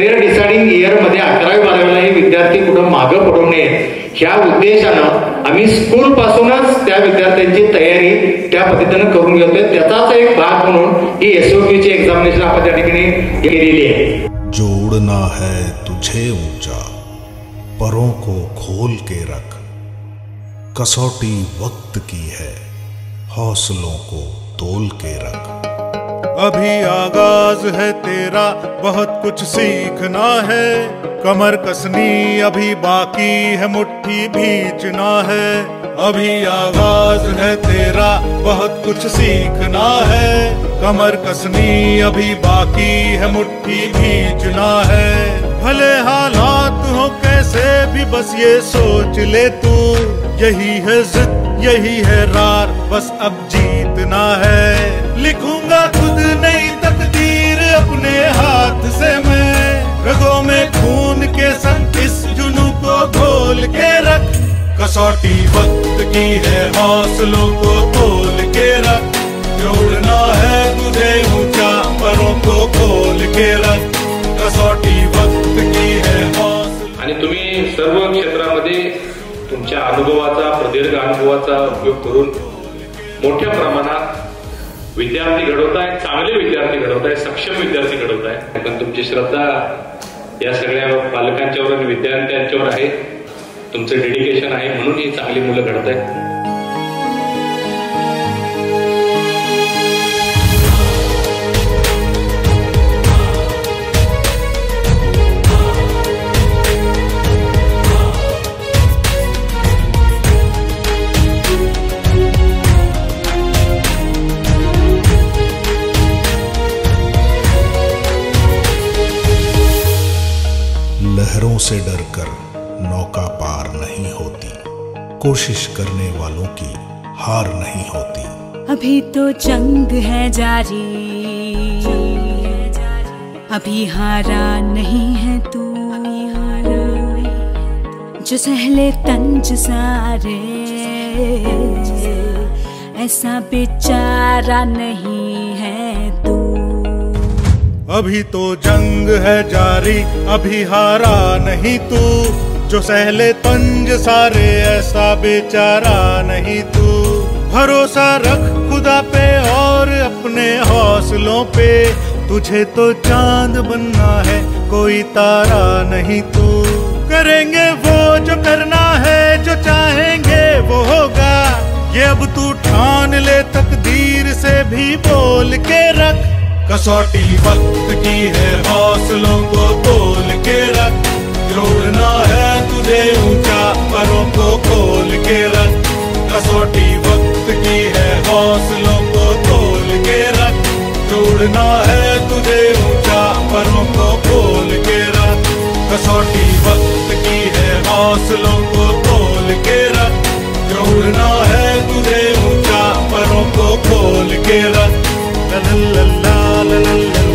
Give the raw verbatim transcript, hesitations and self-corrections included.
Career deciding इयरमध्ये अकरावी बारावीलाही विद्यार्थी कुठं मागं पडू नये ह्या उद्देशानं आम्ही स्कूल पासूनच त्या विद्यार्थ्यांची तयारी त्या पद्धतीनं करून घेतोय. त्याचाच एक भाग म्हणून ही एसओक्यूची एक्झामिनेशन आपण त्या ठिकाणी केलेली आहे. जोड़ना है तुझे ऊंचा, परों को खोल के रख, कसौटी वक्त की है, हौसलों को तोल के रख. अभी आगाज है तेरा, बहुत कुछ सीखना है, कमर कसनी अभी बाकी है, मुट्ठी भींचना है. अभी आगाज है तेरा, बहुत कुछ सीखना है, कमर कसनी अभी बाकी है, मुट्ठी भींचना है. भले हालात हो कैसे भी बस ये सोच ले तू, यही है जिद यही है रार, बस अब जीतना है. लिखूंगा खुद नई तकदीर अपने हाथ से मैं, रगों में खून के संग इस जुनू को घोल के रख. कसौटी वक्त की है, हौसलों को तोल के रख. जोड़ना है तुझे ऊंचा, परों को खोल के रख. कसौटी वक्त की है, हौसलों. आणि तुम्ही सर्व क्षेत्रामध्ये तुमच्या अनुभवाचा प्रदीर्घ अनुभवाचा उपयोग करून मोठ्या प्रमाणात विद्यार्थी घडवताय, चांगले विद्यार्थी घडवताय, सक्षम विद्यार्थी घडवताय. पण तुमची श्रद्धा या सगळ्या पालकांच्यावर आणि विद्यार्थ्यांच्यावर आहे, तुमचं डेडिकेशन आहे, म्हणून ही चांगली मुलं घडतायत. लहरों से डरकर नौका पार नहीं होती, कोशिश करने वालों की हार नहीं होती. अभी तो जंग है जारी, अभी हारा नहीं है तू, जो सहले तंज सारे ऐसा बेचारा नहीं है तू. अभी तो जंग है जारी, अभी हारा नहीं तू, जो सहले तंज सारे ऐसा बेचारा नहीं तू. भरोसा रख खुदा पे और अपने हौसलों पे, तुझे तो चांद बनना है, कोई तारा नहीं तू. करेंगे वो जो करना है, जो चाहेंगे वो होगा, ये अब तू ठान ले, तकदीर से भी बोल के रख. कसौटी वक्त की है, हौसलों को तोल के रख. जोड़ना है तुझे ऊंचा, परों को खोल के रख. कसौटी वक्त की है, हौसलों को तोल के रख. जोड़ना है तुझे ऊंचा, परों को खोल के रख. कसौटी वक्त की है, हौसलों को तोल के रख. जोड़ना है तुझे ऊंचा, परों को खोल के रख. La la la la la la.